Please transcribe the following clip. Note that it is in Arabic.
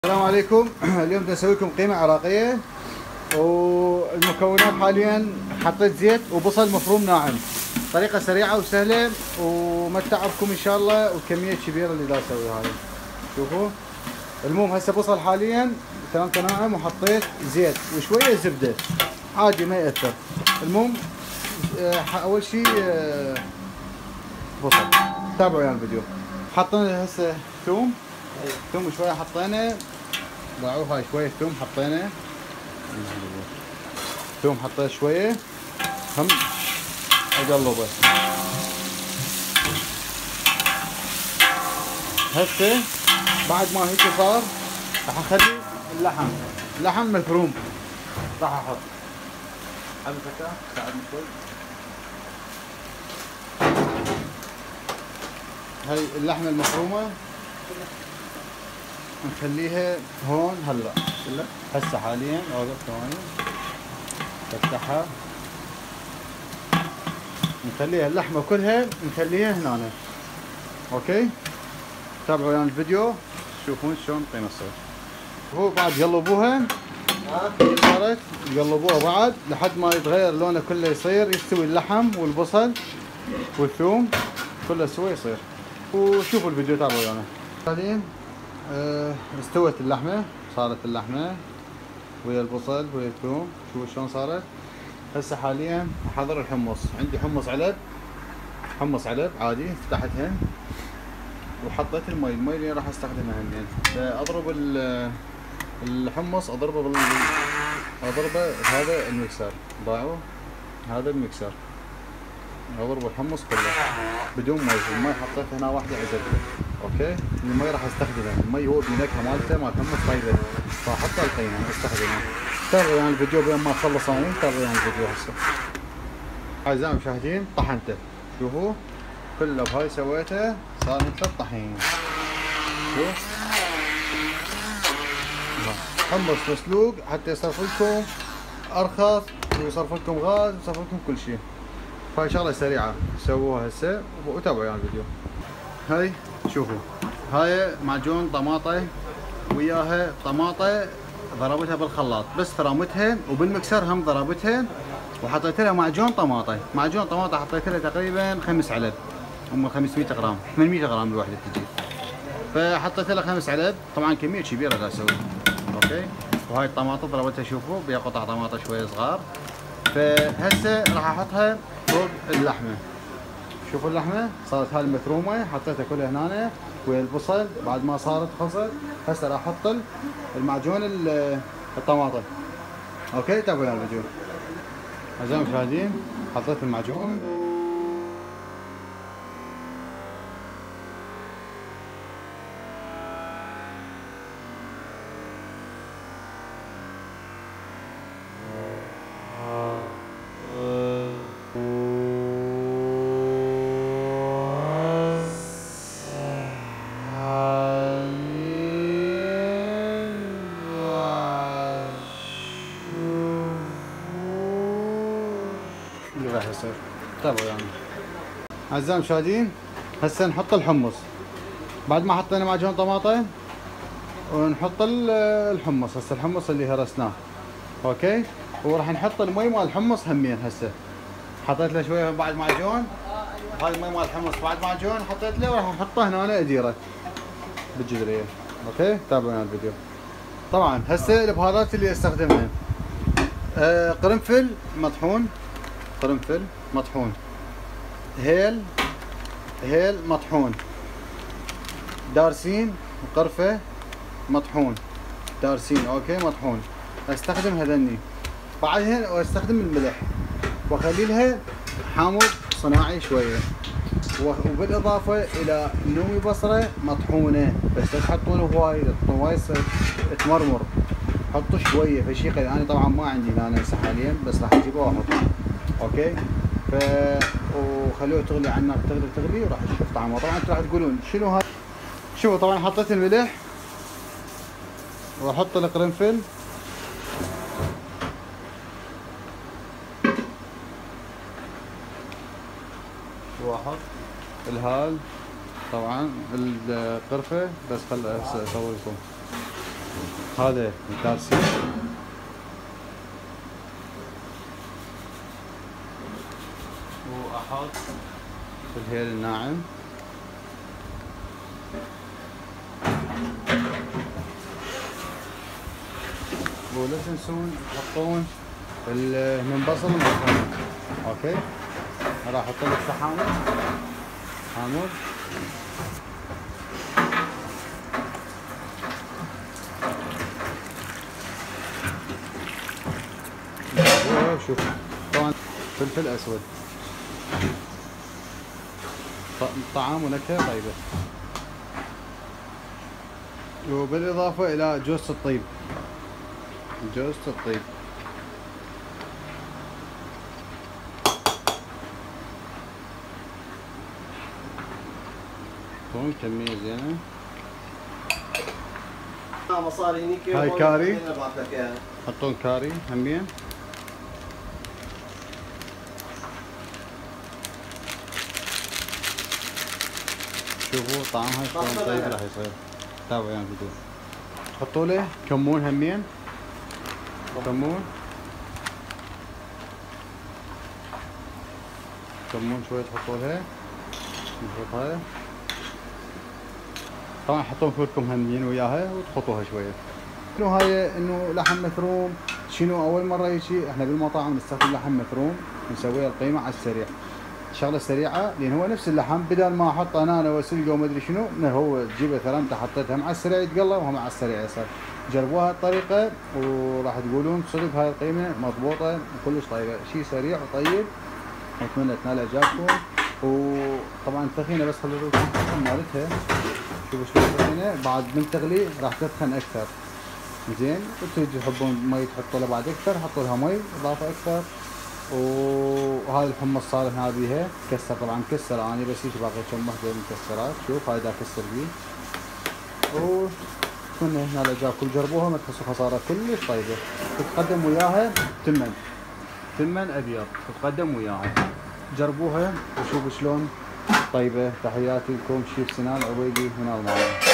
السلام عليكم. اليوم بدي اسوي لكم قيمة عراقية، والمكونات حاليا حطيت زيت وبصل مفروم ناعم. طريقة سريعة وسهلة وما تتعبكم ان شاء الله، وكمية كبيرة اللي دا اسويها هاي. شوفوا المهم هسه بصل حاليا تمام ناعم، وحطيت زيت وشوية زبدة عادي ما يأثر. المهم اول شي بصل. تابعوا يعني الفيديو. حطينا هسه ثوم شوية حطينا، ضاعوا هاي شوية ثوم حطينا، ثوم حطيت شوية هم اقلبه. هسه بعد ما هيك صار راح اخلي اللحم مفروم، راح احط حبة فكرة ساعدني شوي. هاي اللحمة المفرومة نخليها هون هلا هسه حاليا. اوقف ثواني فتحها، نخليها اللحمه كلها نخليها هنا. اوكي تابعوا يعني الفيديو تشوفون شلون قيمة تصير. هو بعد قلبوها، صارت قلبوها بعد لحد ما يتغير لونه كله، يصير يستوي اللحم والبصل والثوم كله سوى يصير. وشوفوا الفيديو تابعوا يعني. بعدين استوت اللحمة، صارت اللحمة ويا البصل ويا الثوم. شوفوا شلون صارت. هسه حاليا احضر الحمص. عندي حمص علب عادي، فتحتهن وحطيت المي اللي راح استخدمها همين. اضرب الحمص اضربه بهذا المكسر. ضاعوا هذا المكسر، اضرب الحمص كله بدون مي. المي حطيت هنا واحدة عزلته. اوكي المي راح استخدمه، المي هو بنكهه مالته مال حمص طيبه، فاحطه القيمه استخدمه. تابعوا يعني الفيديو بين ما اخلص انا. تابعوا يعني الفيديو هسه. اعزائي المشاهدين طحنته، شوفوا كله بهاي سويته صار مثل الطحين. شوف حمص مسلوق حتى يصرف لكم ارخص ويصرف لكم غاز ويصرف لكم كل شيء. فهاي شغله سريعه سووها هسه وتابعوا يعني الفيديو. هاي شوفوا هاي معجون طماطة وياها طماطة ضربتها بالخلاط، بس فرمتها وبالمكسر هم ضربتها، وحطيت لها معجون طماطة حطيت لها تقريبا 5 علب، هم 500 غرام 800 غرام الوحدة تجي، فحطيت لها 5 علب. طبعا كمية كبيرة دا اسوي. اوكي وهاي الطماطة ضربتها شوفوا بيها قطع طماطة شوية صغار. فهسه راح احطها فوق اللحمة. شوفوا اللحمة صارت هاي المثرومة حطيتها كلها هنا ويا البصل. بعد ما صارت خلصت هسه راح احط المعجون الطماطة. اوكي تابعوا يعني الفيديو. اعزائي المشاهدين حطيت المعجون. اللي راح يصير تابعوا يعني. اعزائي المشاهدين هسه نحط الحمص. بعد ما حطينا معجون طماطة ونحط الحمص. هسه الحمص اللي هرسناه. اوكي وراح نحط المي مال الحمص همين. هسه حطيت له شويه بعد معجون، هاي المي مال الحمص بعد معجون حطيت له، وراح احطه هنا اديره بالجدريه. اوكي تابعوا يعني الفيديو. طبعا هسه البهارات اللي استخدمها قرنفل مطحون، هيل مطحون، دارسين وقرفة مطحون، دارسين اوكي مطحون. استخدم هذني. بعدين واستخدم الملح واخلي لها حامض صناعي شوية، وبالاضافة الى نومي بصرة مطحونة، بس لا تحطون هواي تمرمر، حطوا شوية فشيقة. انا طبعا ما عندي هنا هسه حاليا، بس راح اجيبه واحطه. اوكي وخلوه تغلي على النار، تغلي وراح تشوف طعمه. طبعا انتم راح تقولون شنو هذا. شوفوا طبعا حطيت الملح واحط القرنفل واحط الهال طبعا القرفة، بس خل اسوي لكم هذا الكالسيوم. واحط الهيل الناعم. ولا تنسون تحطون من بصل ومطحون. اوكي، راح احط لك حامض. شوف طبعا فلفل اسود، طعام ونكهه طيبه. وبالاضافه الى جوز الطيب. هون كمية زينة. مصاري هنيك. هاي كاري، حطون كاري همين. شوفوا طعمها شلون طيب راح يصير. تابعوا ويا الفيديو. حطوا له كمون همين. كمون شوية تحطوا لها. نحط هاي. طبعا حطون فولكم همين وياها وتحطوها شوية. شنو هاي انه لحم مفروم. شنو اول مرة يجي احنا بالمطاعم نستخدم لحم مفروم نسويها القيمة على السريع. شغلة سريعة لان هو نفس اللحم بدل ما احط انا وسلقه وما ادري شنو، من هو تجيبه ثرمته حطيتها مع السريع يتقلى وهم على السريع يصير. جربوها الطريقة وراح تقولون صدق هاي القيمة مضبوطة وكلش طيبة، شيء سريع وطيب. اتمنى تنال اعجابكم. وطبعا الطحينة بس خلوا لكم مالتها. شوفوا شلون الطحينة بعد من تغلي راح تدخن اكثر. زين، وتجي تحبون مي تحطوا لها بعد اكثر، حطوا لها مي اضافة اكثر. وهذا الحمص صار هنا بيها كسر، طبعا مكسر انا بس هيك باقي كم وحده مكسرات. شوف هاي دا اكسر بيه. واتمنى هنا اعجابكم، جربوها ما تحسوا خساره، كلش طيبه. تتقدم وياها تمن ابيض، تتقدم وياها. جربوها وشوفوا شلون طيبه. تحياتي لكم شيف سنان عبيدي من المانيا.